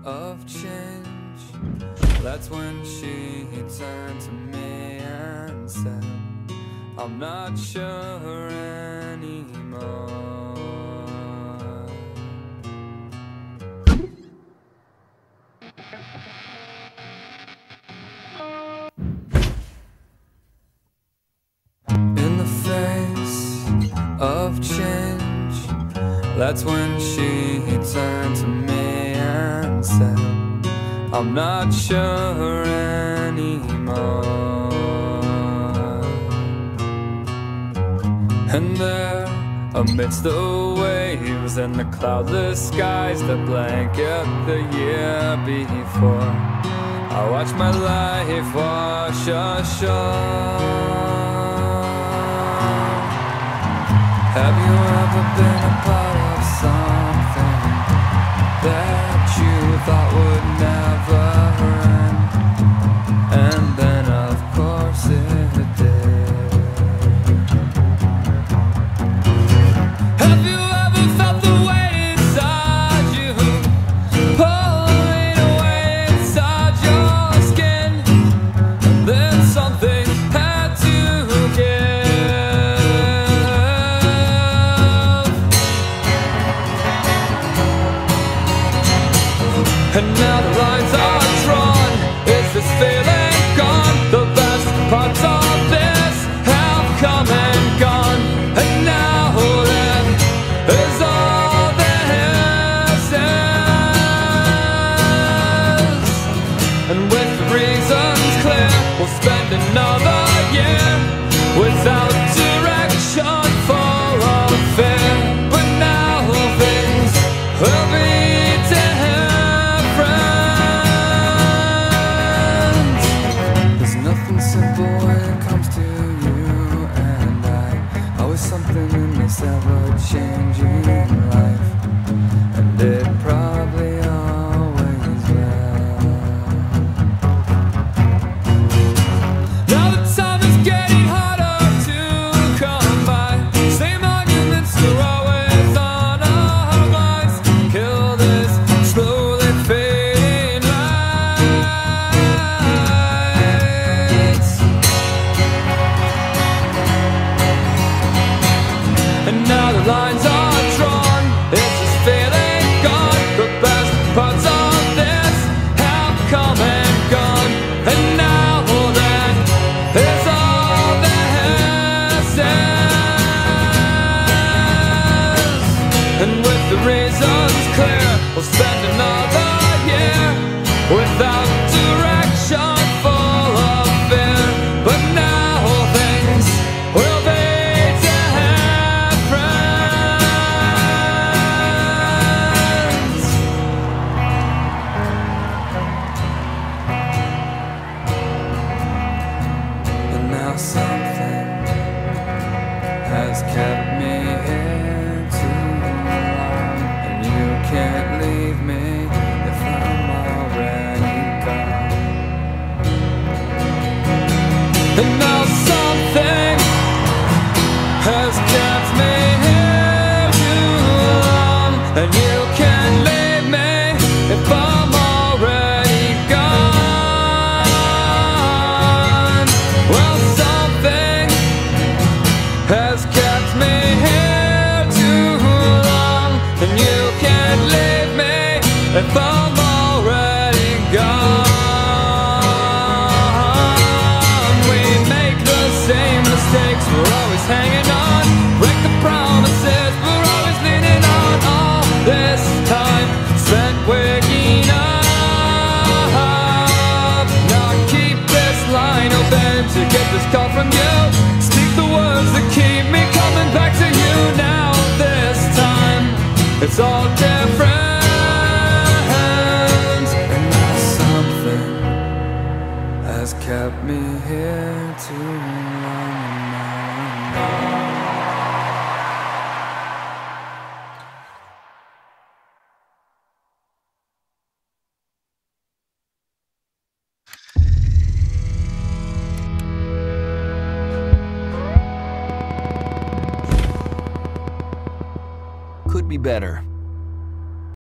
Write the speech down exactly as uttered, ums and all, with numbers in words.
of change. That's when she turned to me and said, I'm not sure anymore. In the face of change, that's when she turned to me and said, I'm not sure anymore. And there, amidst the waves and the cloudless skies that blanket the year before, I watched my life wash ashore. Have you ever been a part of something that you thought would never end? And then of course it did. Have you ever felt the weight inside you, pulling away inside your skin? And then something had to give. And now the lines are drawn. Is this feeling gone? The best parts of this have come and gone. And now that is all this is. And with the reasons clear, we'll spend another year without direction, full of fear. But now things will be something in this ever-changing life, and it probably always will. Now the time is getting harder to come by. Same arguments are always on our minds. Kill this slowly fading lights. And now the lines are drawn. Is this feeling gone? The best parts of this have come and gone. And now that is all this is. And with the reasons clear, we'll spend another year without direction, full of fear. But now things will be something has kept me here too long, and you can't leave me if I'm already gone. And now something has kept me here too long, and you can't leave me if I'm already gone. Well, has kept me here too long, and you can't leave me if I'm already gone. We make the same mistakes, we're always hanging on. Break the promises, we're always leaning on. All this time spent waking up. Now keep this line open to get this call from you. Speak the words that keep me coming back to you. Now this time it's all different. And now something has kept me here too long. Could be better.